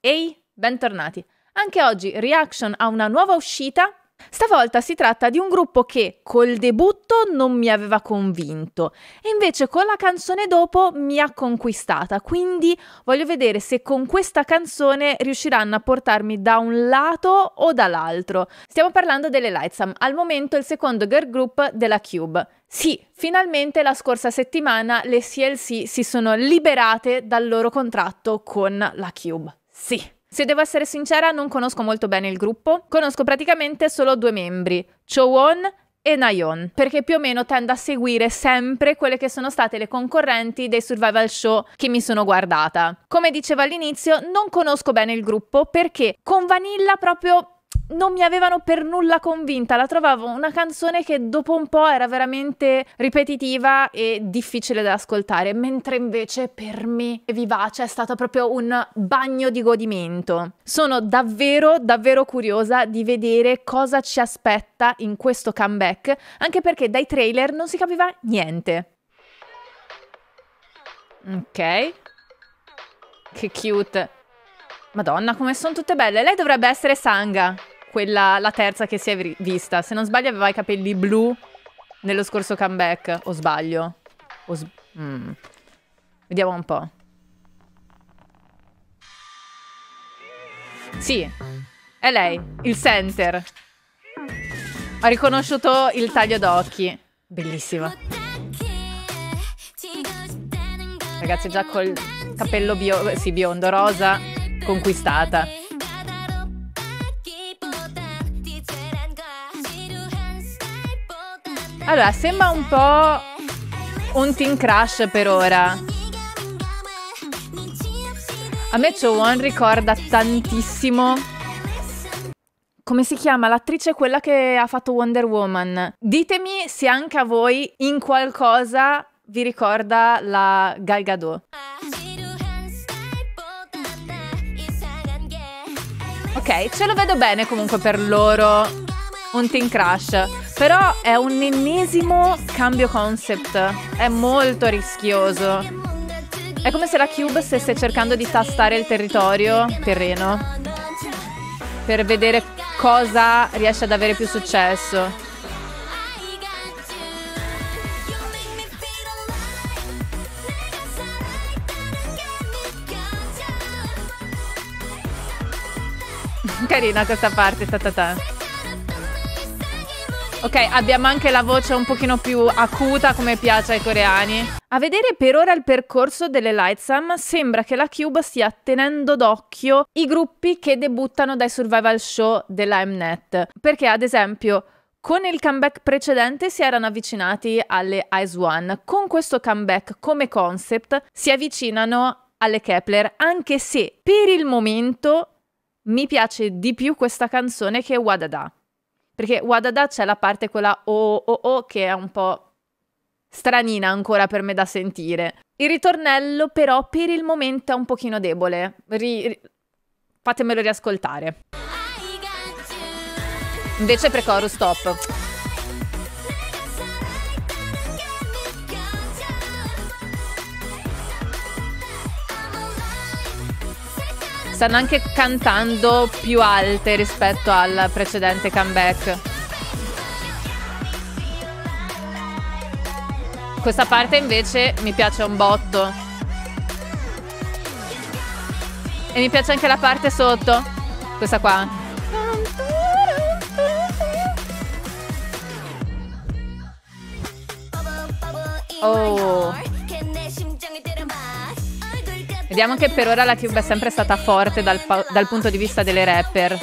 Ehi, bentornati! Anche oggi reaction a una nuova uscita. Stavolta si tratta di un gruppo che col debutto non mi aveva convinto e invece con la canzone dopo mi ha conquistata, quindi voglio vedere se con questa canzone riusciranno a portarmi da un lato o dall'altro. Stiamo parlando delle Lightsam, al momento il secondo girl group della Cube. Sì, finalmente la scorsa settimana le CLC si sono liberate dal loro contratto con la Cube. Sì. Se devo essere sincera, non conosco molto bene il gruppo, conosco praticamente solo due membri, Chowon e Nayeon, perché più o meno tendo a seguire sempre quelle che sono state le concorrenti dei survival show che mi sono guardata. Come dicevo all'inizio, non conosco bene il gruppo perché con Vanilla proprio non mi avevano per nulla convinta, la trovavo una canzone che dopo un po' era veramente ripetitiva e difficile da ascoltare, mentre invece per me Vivace è stato proprio un bagno di godimento. Sono davvero curiosa di vedere cosa ci aspetta in questo comeback, anche perché dai trailer non si capiva niente. Ok, che cute. Madonna, come sono tutte belle. Lei dovrebbe essere Sangha, quella, la terza che si è vista. Se non sbaglio aveva i capelli blu nello scorso comeback. O sbaglio? Vediamo un po'. Sì, è lei, il center. Ho riconosciuto il taglio d'occhi. Bellissima. Ragazzi, già col capello biondo, rosa, conquistata. Allora, sembra un po' un teen crush per ora. A me Chowon ricorda tantissimo, come si chiama? L'attrice quella che ha fatto Wonder Woman. Ditemi se anche a voi in qualcosa vi ricorda la Gal Gadot. Ok, ce lo vedo bene comunque per loro, un teen crush, però è un ennesimo cambio concept, è molto rischioso. È come se la Cube stesse cercando di tastare il terreno per vedere cosa riesce ad avere più successo. Carina questa parte, Ok, abbiamo anche la voce un pochino più acuta come piace ai coreani. A vedere per ora il percorso delle Lightsam sembra che la Cube stia tenendo d'occhio i gruppi che debuttano dai survival show della Mnet. Perché ad esempio con il comeback precedente si erano avvicinati alle IZ*ONE. Con questo comeback come concept si avvicinano alle Kep1er, anche se per il momento mi piace di più questa canzone che Wadada. Perché Wadada c'è la parte quella oh che è un po' stranina ancora per me da sentire. Il ritornello però per il momento è un pochino debole. Fatemelo riascoltare. Invece pre-chorus stop. Stanno anche cantando più alte rispetto al precedente comeback. Questa parte invece mi piace un botto. E mi piace anche la parte sotto. Questa qua. Oh. Vediamo che per ora la Cube è sempre stata forte dal punto di vista delle rapper.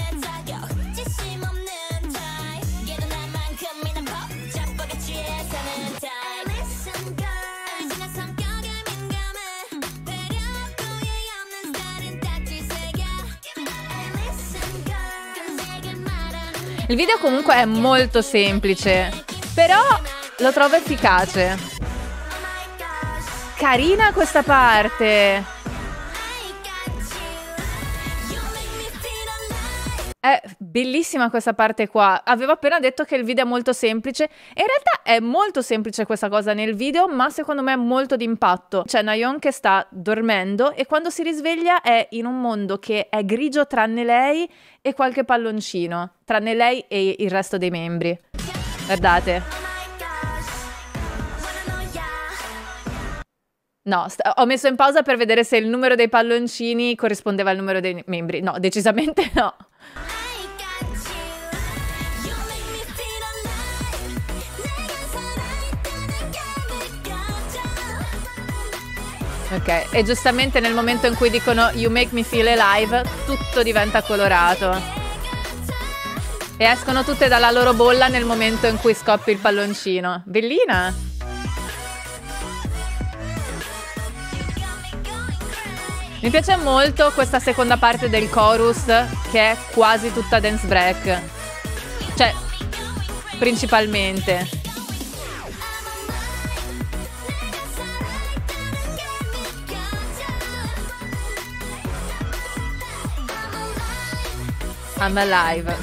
Il video comunque è molto semplice, però lo trovo efficace. Carina questa parte. È bellissima questa parte qua. Avevo appena detto che il video è molto semplice e in realtà è molto semplice questa cosa nel video, ma secondo me è molto d'impatto. C'è Nayeon che sta dormendo e quando si risveglia è in un mondo che è grigio tranne lei e qualche palloncino, tranne lei e il resto dei membri. Guardate. No, ho messo in pausa per vedere se il numero dei palloncini corrispondeva al numero dei membri. No, decisamente no. Ok, e giustamente nel momento in cui dicono You make me feel alive, tutto diventa colorato. E escono tutte dalla loro bolla nel momento in cui scoppia il palloncino. Bellina! Mi piace molto questa seconda parte del chorus che è quasi tutta dance break. Cioè, principalmente. I'm alive.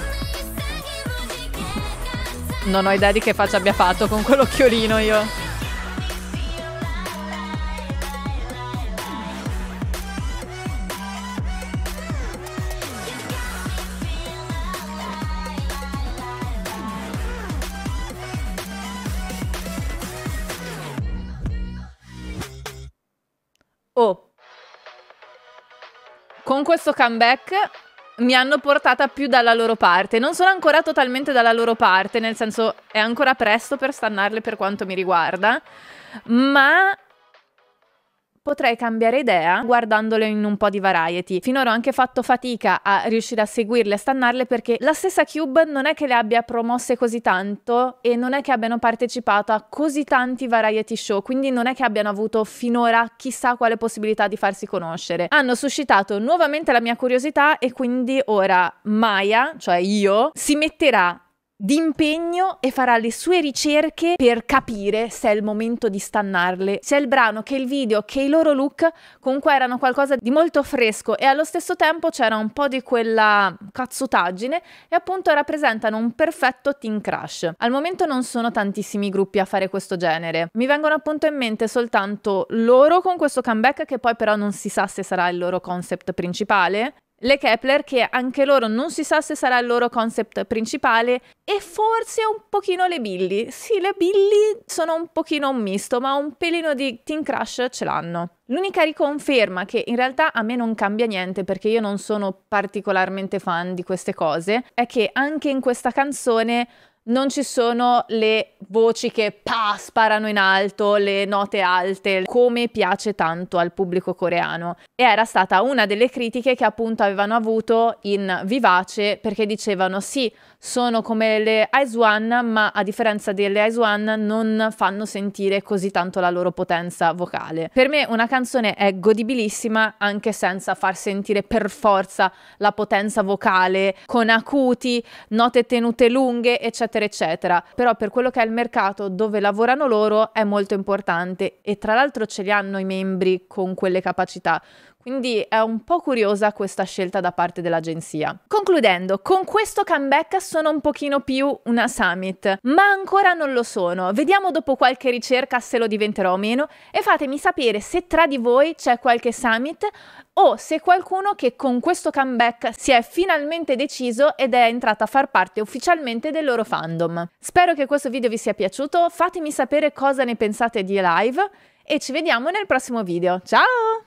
Non ho idea di che faccia abbia fatto con quell'occhiolino io. Oh, con questo comeback mi hanno portata più dalla loro parte. Non sono ancora totalmente dalla loro parte, nel senso è ancora presto per stannarle per quanto mi riguarda, ma potrei cambiare idea guardandole in un po' di variety. Finora ho anche fatto fatica a riuscire a seguirle, a stannarle, perché la stessa Cube non è che le abbia promosse così tanto e non è che abbiano partecipato a così tanti variety show, quindi non è che abbiano avuto finora chissà quale possibilità di farsi conoscere. Hanno suscitato nuovamente la mia curiosità e quindi ora Maya, cioè io, si metterà d'impegno e farà le sue ricerche per capire se è il momento di stannarle. Sia il brano che il video che i loro look comunque erano qualcosa di molto fresco e allo stesso tempo c'era un po' di quella cazzotaggine e appunto rappresentano un perfetto teen crush. Al momento non sono tantissimi gruppi a fare questo genere, mi vengono appunto in mente soltanto loro con questo comeback, che poi però non si sa se sarà il loro concept principale, le Kep1er, che anche loro non si sa se sarà il loro concept principale, e forse un pochino le Billie. Sì, le Billie sono un pochino un misto, ma un pelino di teen crush ce l'hanno. L'unica riconferma che in realtà a me non cambia niente, perché io non sono particolarmente fan di queste cose, è che anche in questa canzone non ci sono le voci che sparano in alto, le note alte, come piace tanto al pubblico coreano. E era stata una delle critiche che appunto avevano avuto in Vivace, perché dicevano sì, sono come le IZ*ONE, ma a differenza delle IZ*ONE non fanno sentire così tanto la loro potenza vocale. Per me una canzone è godibilissima anche senza far sentire per forza la potenza vocale, con acuti, note tenute lunghe, eccetera eccetera. Però per quello che è il mercato dove lavorano loro è molto importante, e tra l'altro ce li hanno i membri con quelle capacità. Quindi è un po' curiosa questa scelta da parte dell'agenzia. Concludendo, con questo comeback sono un pochino più una Summit, ma ancora non lo sono. Vediamo dopo qualche ricerca se lo diventerò o meno, e fatemi sapere se tra di voi c'è qualche Summit o se qualcuno che con questo comeback si è finalmente deciso ed è entrato a far parte ufficialmente del loro fandom. Spero che questo video vi sia piaciuto, fatemi sapere cosa ne pensate di Alive e ci vediamo nel prossimo video. Ciao!